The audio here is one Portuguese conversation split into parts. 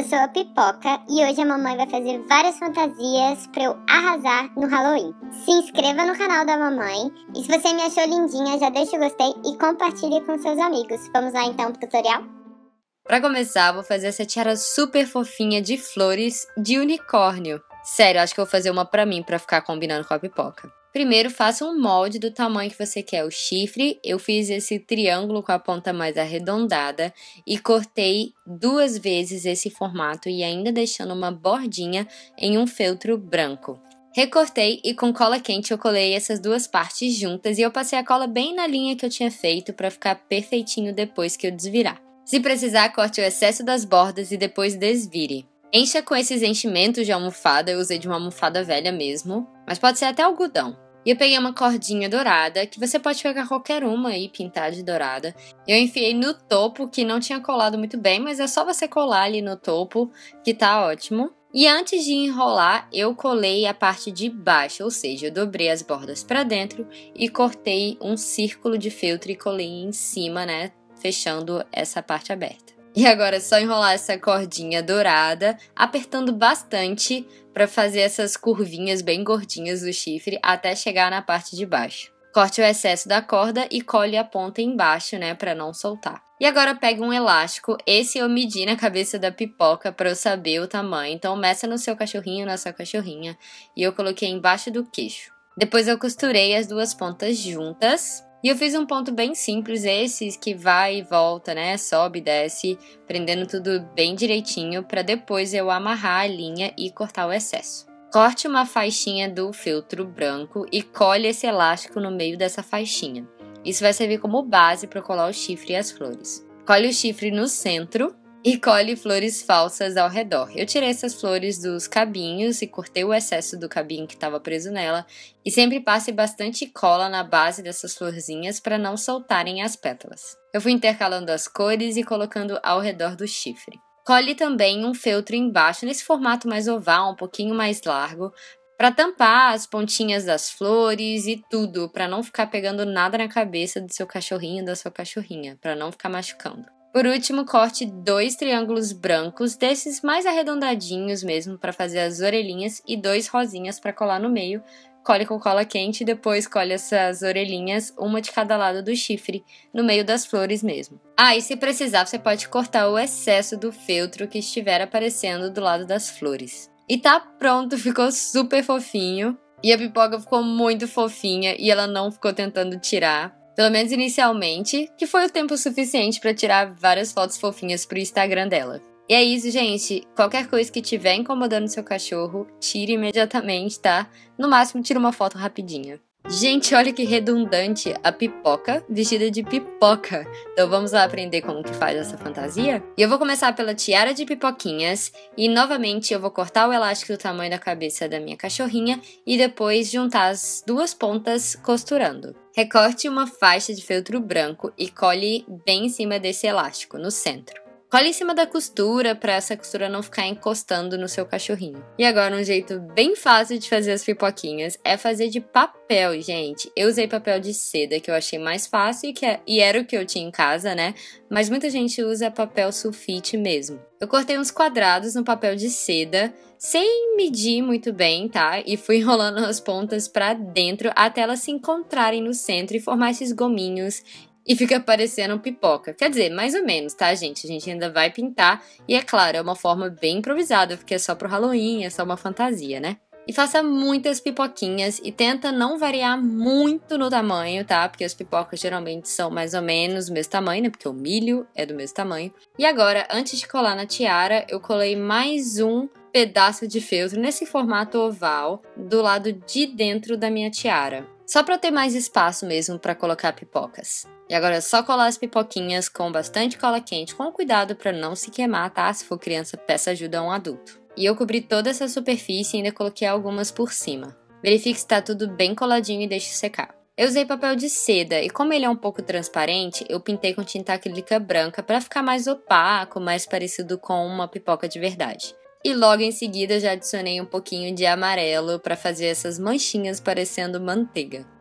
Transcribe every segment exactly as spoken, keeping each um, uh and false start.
sou a Pipoca e hoje a mamãe vai fazer várias fantasias pra eu arrasar no Halloween. Se inscreva no canal da mamãe e se você me achou lindinha, já deixa o gostei e compartilhe com seus amigos. Vamos lá então pro tutorial? Pra começar, vou fazer essa tiara super fofinha de flores de unicórnio. Sério, acho que eu vou fazer uma pra mim, pra ficar combinando com a Pipoca. Primeiro, faça um molde do tamanho que você quer o chifre. Eu fiz esse triângulo com a ponta mais arredondada e cortei duas vezes esse formato e ainda deixando uma bordinha em um feltro branco. Recortei e com cola quente eu colei essas duas partes juntas e eu passei a cola bem na linha que eu tinha feito para ficar perfeitinho depois que eu desvirar. Se precisar, corte o excesso das bordas e depois desvire. Encha com esses enchimentos de almofada, eu usei de uma almofada velha mesmo, mas pode ser até algodão. E eu peguei uma cordinha dourada, que você pode pegar qualquer uma e pintar de dourada. Eu enfiei no topo, que não tinha colado muito bem, mas é só você colar ali no topo, que tá ótimo. E antes de enrolar, eu colei a parte de baixo, ou seja, eu dobrei as bordas pra dentro e cortei um círculo de feltro e colei em cima, né, fechando essa parte aberta. E agora é só enrolar essa cordinha dourada, apertando bastante para fazer essas curvinhas bem gordinhas do chifre até chegar na parte de baixo. Corte o excesso da corda e colhe a ponta embaixo, né, para não soltar. E agora pega um elástico, esse eu medi na cabeça da Pipoca para eu saber o tamanho, então meça no seu cachorrinho, na sua cachorrinha, e eu coloquei embaixo do queixo. Depois eu costurei as duas pontas juntas. E eu fiz um ponto bem simples, esses que vai e volta, né, sobe e desce, prendendo tudo bem direitinho, para depois eu amarrar a linha e cortar o excesso. Corte uma faixinha do feltro branco e colhe esse elástico no meio dessa faixinha. Isso vai servir como base para colar o chifre e as flores. Colhe o chifre no centro e colhe flores falsas ao redor. Eu tirei essas flores dos cabinhos e cortei o excesso do cabinho que estava preso nela. E sempre passe bastante cola na base dessas florzinhas para não soltarem as pétalas. Eu fui intercalando as cores e colocando ao redor do chifre. Colhe também um feltro embaixo, nesse formato mais oval, um pouquinho mais largo, para tampar as pontinhas das flores e tudo, para não ficar pegando nada na cabeça do seu cachorrinho, da sua cachorrinha, para não ficar machucando. Por último, corte dois triângulos brancos, desses mais arredondadinhos mesmo, para fazer as orelhinhas e dois rosinhas para colar no meio. Cole com cola quente e depois colhe essas orelhinhas, uma de cada lado do chifre, no meio das flores mesmo. Ah, e se precisar, você pode cortar o excesso do feltro que estiver aparecendo do lado das flores. E tá pronto, ficou super fofinho. E a Pipoca ficou muito fofinha e ela não ficou tentando tirar. Pelo menos inicialmente, que foi o tempo suficiente para tirar várias fotos fofinhas pro Instagram dela. E é isso, gente. Qualquer coisa que estiver incomodando seu cachorro, tire imediatamente, tá? No máximo, tira uma foto rapidinha. Gente, olha que redundante, a Pipoca vestida de pipoca. Então vamos lá aprender como que faz essa fantasia? E eu vou começar pela tiara de pipoquinhas e novamente eu vou cortar o elástico do tamanho da cabeça da minha cachorrinha e depois juntar as duas pontas costurando. Recorte uma faixa de feltro branco e colhe bem em cima desse elástico, no centro. Colhe em cima da costura para essa costura não ficar encostando no seu cachorrinho. E agora um jeito bem fácil de fazer as pipoquinhas é fazer de papel, gente. Eu usei papel de seda que eu achei mais fácil e, que é, e era o que eu tinha em casa, né? Mas muita gente usa papel sulfite mesmo. Eu cortei uns quadrados no papel de seda, sem medir muito bem, tá? E fui enrolando as pontas para dentro até elas se encontrarem no centro e formar esses gominhos. E fica parecendo pipoca. Quer dizer, mais ou menos, tá, gente? A gente ainda vai pintar. E é claro, é uma forma bem improvisada, porque é só pro Halloween, é só uma fantasia, né? E faça muitas pipoquinhas e tenta não variar muito no tamanho, tá? Porque as pipocas geralmente são mais ou menos do mesmo tamanho, né? Porque o milho é do mesmo tamanho. E agora, antes de colar na tiara, eu colei mais um pedaço de feltro nesse formato oval do lado de dentro da minha tiara. Só pra ter mais espaço mesmo pra colocar pipocas. E agora é só colar as pipoquinhas com bastante cola quente, com cuidado para não se queimar, tá? Se for criança, peça ajuda a um adulto. E eu cobri toda essa superfície e ainda coloquei algumas por cima. Verifique se está tudo bem coladinho e deixe secar. Eu usei papel de seda e como ele é um pouco transparente, eu pintei com tinta acrílica branca para ficar mais opaco, mais parecido com uma pipoca de verdade. E logo em seguida já adicionei um pouquinho de amarelo para fazer essas manchinhas parecendo manteiga.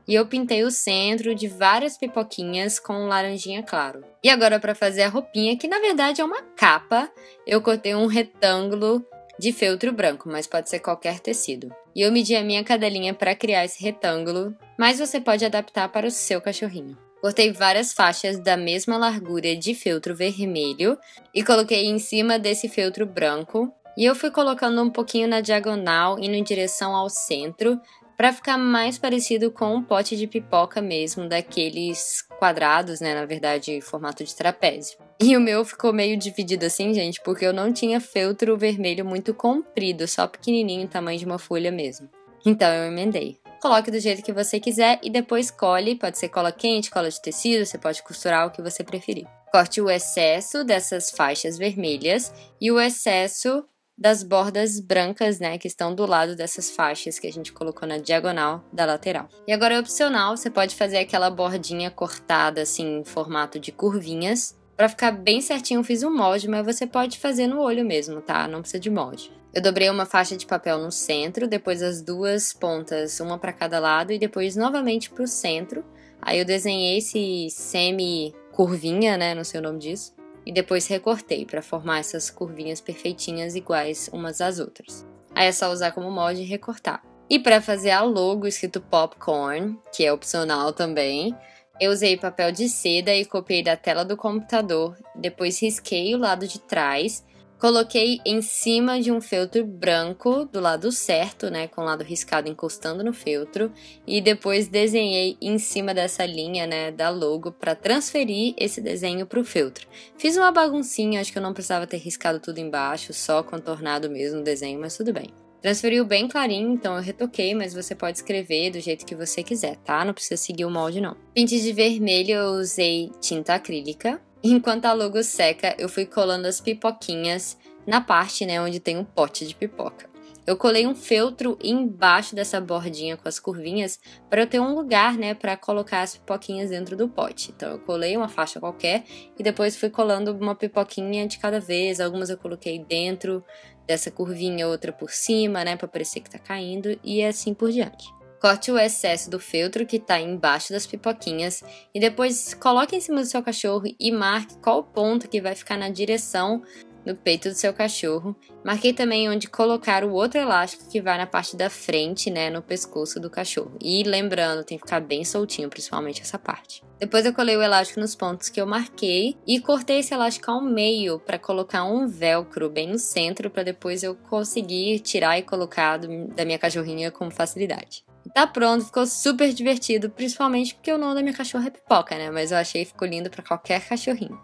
e eu pintei o centro de várias pipoquinhas com laranjinha claro. E agora para fazer a roupinha, que na verdade é uma capa, eu cortei um retângulo de feltro branco, mas pode ser qualquer tecido. E eu medi a minha cadelinha para criar esse retângulo, mas você pode adaptar para o seu cachorrinho. Cortei várias faixas da mesma largura de feltro vermelho e coloquei em cima desse feltro branco. E eu fui colocando um pouquinho na diagonal, indo em direção ao centro, para ficar mais parecido com um pote de pipoca mesmo, daqueles quadrados, né, na verdade, formato de trapézio. E o meu ficou meio dividido assim, gente, porque eu não tinha feltro vermelho muito comprido, só pequenininho, tamanho de uma folha mesmo. Então eu emendei. Coloque do jeito que você quiser e depois cole, pode ser cola quente, cola de tecido, você pode costurar o que você preferir. Corte o excesso dessas faixas vermelhas e o excesso das bordas brancas, né, que estão do lado dessas faixas que a gente colocou na diagonal da lateral. E agora é opcional, você pode fazer aquela bordinha cortada assim em formato de curvinhas. Pra ficar bem certinho eu fiz um molde, mas você pode fazer no olho mesmo, tá? Não precisa de molde. Eu dobrei uma faixa de papel no centro, depois as duas pontas, uma para cada lado e depois novamente pro centro. Aí eu desenhei esse semi-curvinha, né, não sei o nome disso. E depois recortei para formar essas curvinhas perfeitinhas iguais umas às outras. Aí é só usar como molde e recortar. E para fazer a logo escrito Popcorn, que é opcional também, eu usei papel de seda e copiei da tela do computador, depois risquei o lado de trás, coloquei em cima de um feltro branco do lado certo, né, com o lado riscado encostando no feltro, e depois desenhei em cima dessa linha, né, da logo para transferir esse desenho para o feltro. Fiz uma baguncinha, acho que eu não precisava ter riscado tudo embaixo, só contornado mesmo o desenho, mas tudo bem. Transferiu bem clarinho, então eu retoquei, mas você pode escrever do jeito que você quiser, tá? Não precisa seguir o molde, não. Pinte de vermelho eu usei tinta acrílica. Enquanto a logo seca, eu fui colando as pipoquinhas na parte, né, onde tem um pote de pipoca. Eu colei um feltro embaixo dessa bordinha com as curvinhas para eu ter um lugar, né, para colocar as pipoquinhas dentro do pote. Então eu colei uma faixa qualquer e depois fui colando uma pipoquinha de cada vez. Algumas eu coloquei dentro dessa curvinha, outra por cima, né, para parecer que tá caindo e assim por diante. Corte o excesso do feltro que tá embaixo das pipoquinhas e depois coloque em cima do seu cachorro e marque qual ponto que vai ficar na direção no peito do seu cachorro. Marquei também onde colocar o outro elástico que vai na parte da frente, né, no pescoço do cachorro. E lembrando, tem que ficar bem soltinho, principalmente essa parte. Depois eu colei o elástico nos pontos que eu marquei e cortei esse elástico ao meio para colocar um velcro bem no centro para depois eu conseguir tirar e colocar do, da minha cachorrinha com facilidade. Tá pronto, ficou super divertido, principalmente porque o nome da minha cachorra é Pipoca, né? Mas eu achei que ficou lindo pra qualquer cachorrinho.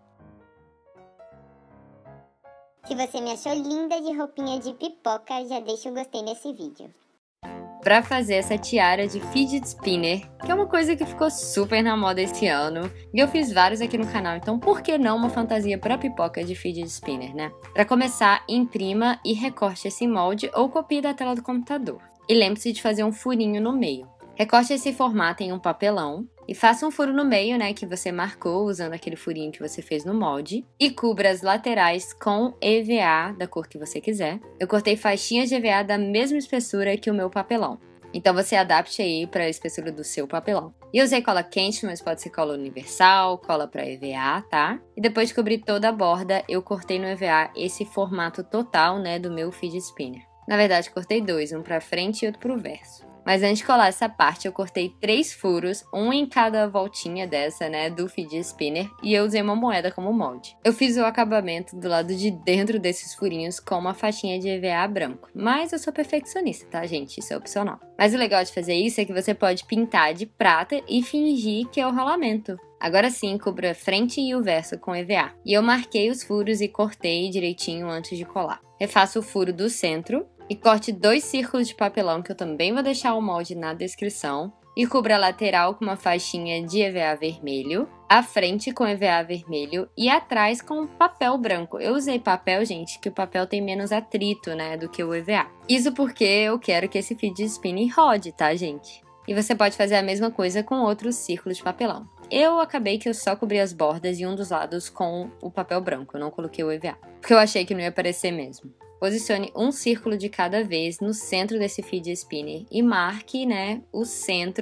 Se você me achou linda de roupinha de pipoca, já deixa o gostei nesse vídeo. Pra fazer essa tiara de fidget spinner, que é uma coisa que ficou super na moda esse ano, e eu fiz vários aqui no canal, então por que não uma fantasia pra pipoca de fidget spinner, né? Pra começar, imprima e recorte esse molde ou copie da tela do computador. E lembre-se de fazer um furinho no meio. Recorte esse formato em um papelão e faça um furo no meio, né, que você marcou usando aquele furinho que você fez no molde. E cubra as laterais com E V A da cor que você quiser. Eu cortei faixinhas de E V A da mesma espessura que o meu papelão. Então você adapte aí para a espessura do seu papelão. E eu usei cola quente, mas pode ser cola universal, cola para E V A, tá? E depois de cobrir toda a borda, eu cortei no E V A esse formato total, né, do meu fidget spinner. Na verdade, cortei dois, um para frente e outro para o verso. Mas antes de colar essa parte, eu cortei três furos, um em cada voltinha dessa, né, do fidget spinner, e eu usei uma moeda como molde. Eu fiz o acabamento do lado de dentro desses furinhos com uma faixinha de E V A branco, mas eu sou perfeccionista, tá, gente? Isso é opcional. Mas o legal de fazer isso é que você pode pintar de prata e fingir que é o rolamento. Agora sim, cubra a frente e o verso com E V A. E eu marquei os furos e cortei direitinho antes de colar. Refaça o furo do centro e corte dois círculos de papelão, que eu também vou deixar o molde na descrição. E cubra a lateral com uma faixinha de E V A vermelho, a frente com E V A vermelho e atrás com papel branco. Eu usei papel, gente, que o papel tem menos atrito, né, do que o E V A. Isso porque eu quero que esse fidget spinner rode, tá, gente? E você pode fazer a mesma coisa com outros círculos de papelão. Eu acabei que eu só cobri as bordas e um dos lados com o papel branco, eu não coloquei o E V A, porque eu achei que não ia aparecer mesmo. Posicione um círculo de cada vez no centro desse fidget spinner e marque, né, o centro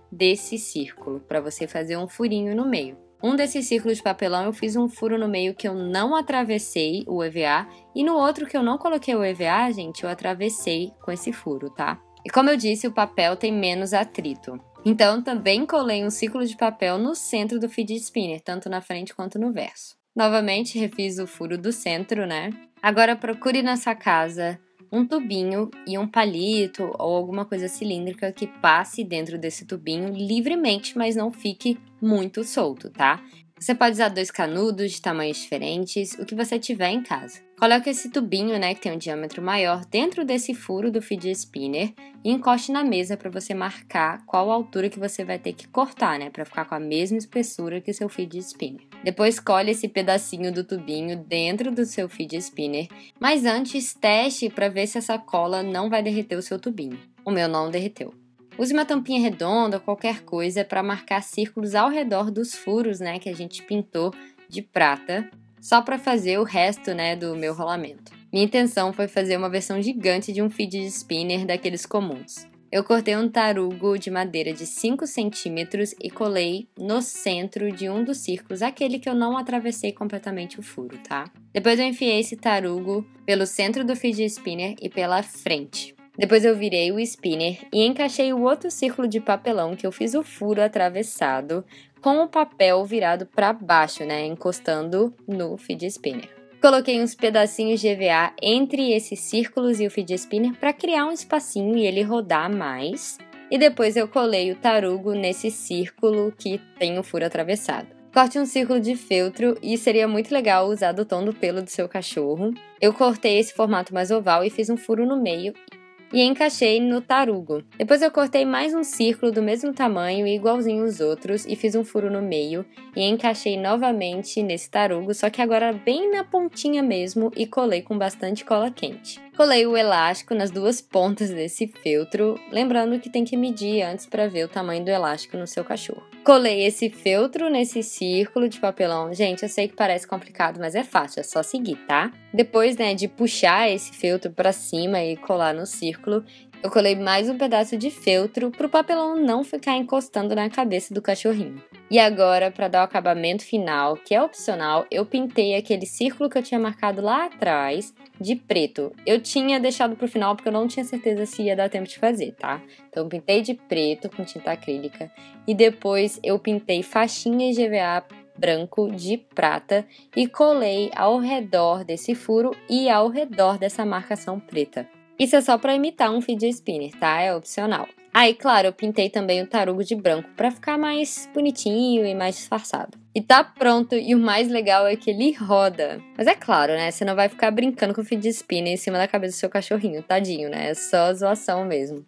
desse círculo, para você fazer um furinho no meio. Um desses círculos de papelão eu fiz um furo no meio que eu não atravessei o E V A, e no outro que eu não coloquei o E V A, gente, eu atravessei com esse furo, tá? E como eu disse, o papel tem menos atrito. Então também colei um círculo de papel no centro do fidget spinner, tanto na frente quanto no verso. Novamente refiz o furo do centro, né? Agora procure na sua casa um tubinho e um palito ou alguma coisa cilíndrica que passe dentro desse tubinho livremente, mas não fique muito solto, tá? Você pode usar dois canudos de tamanhos diferentes, o que você tiver em casa. Coloque esse tubinho, né, que tem um diâmetro maior, dentro desse furo do fidget spinner e encoste na mesa para você marcar qual altura que você vai ter que cortar, né, para ficar com a mesma espessura que o seu fidget spinner. Depois colhe esse pedacinho do tubinho dentro do seu fidget spinner, mas antes teste para ver se essa cola não vai derreter o seu tubinho. O meu não derreteu. Use uma tampinha redonda ou qualquer coisa para marcar círculos ao redor dos furos, né, que a gente pintou de prata, só para fazer o resto, né, do meu rolamento. Minha intenção foi fazer uma versão gigante de um fidget spinner daqueles comuns. Eu cortei um tarugo de madeira de cinco centímetros e colei no centro de um dos círculos, aquele que eu não atravessei completamente o furo, tá? Depois eu enfiei esse tarugo pelo centro do fidget spinner e pela frente. Depois eu virei o spinner e encaixei o outro círculo de papelão que eu fiz o furo atravessado com o papel virado para baixo, né, encostando no fidget spinner. Coloquei uns pedacinhos de E V A entre esses círculos e o fidget spinner para criar um espacinho e ele rodar mais. E depois eu colei o tarugo nesse círculo que tem o furo atravessado. Corte um círculo de feltro e seria muito legal usar do tom do pelo do seu cachorro. Eu cortei esse formato mais oval e fiz um furo no meio e encaixei no tarugo. Depois eu cortei mais um círculo do mesmo tamanho e igualzinho os outros e fiz um furo no meio e encaixei novamente nesse tarugo, só que agora bem na pontinha mesmo e colei com bastante cola quente. Colei o elástico nas duas pontas desse feltro, lembrando que tem que medir antes para ver o tamanho do elástico no seu cachorro. Colei esse feltro nesse círculo de papelão. Gente, eu sei que parece complicado, mas é fácil, é só seguir, tá? Depois, né, de puxar esse feltro para cima e colar no círculo, eu colei mais um pedaço de feltro para o papelão não ficar encostando na cabeça do cachorrinho. E agora, para dar o acabamento final, que é opcional, eu pintei aquele círculo que eu tinha marcado lá atrás de preto. Eu tinha deixado pro final porque eu não tinha certeza se ia dar tempo de fazer, tá? Então eu pintei de preto com tinta acrílica e depois eu pintei faixinhas de E V A branco de prata e colei ao redor desse furo e ao redor dessa marcação preta. Isso é só para imitar um fidget spinner, tá? É opcional. Aí, claro, eu pintei também o tarugo de branco para ficar mais bonitinho e mais disfarçado. E tá pronto, e o mais legal é que ele roda. Mas é claro, né? Você não vai ficar brincando com o fidget spinner em cima da cabeça do seu cachorrinho, tadinho, né? É só zoação mesmo.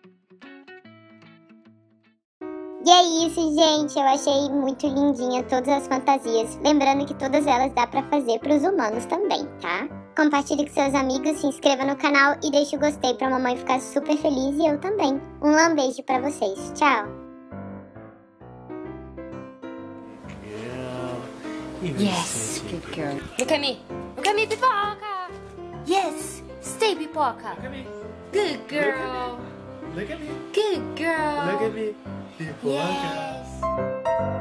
E é isso, gente. Eu achei muito lindinha todas as fantasias. Lembrando que todas elas dá pra fazer pros humanos também, tá? Compartilhe com seus amigos, se inscreva no canal e deixe o gostei pra mamãe ficar super feliz e eu também. Um lambeijo pra vocês. Tchau! Yes, good girl. Look at me. Look at me, Pipoca. Yes, stay, Pipoca. Look at me. Good girl. Look at me. Good girl. Look at me. Pipoca. Yes.